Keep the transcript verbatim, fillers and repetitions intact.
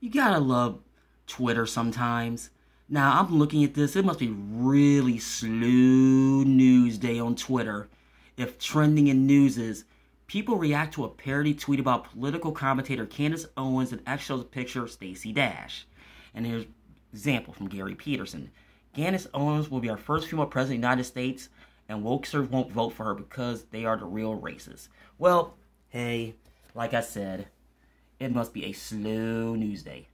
You gotta love Twitter sometimes. Now, I'm looking at this. It must be really slow news day on Twitter if trending in news is people react to a parody tweet about political commentator Candace Owens and X shows a picture of Stacey Dash. And here's an example from Gary Peterson. Candace Owens will be our first female president of the United States, and wokesters won't vote for her because they are the real racists. Well, hey, like I said, it must be a slow news day.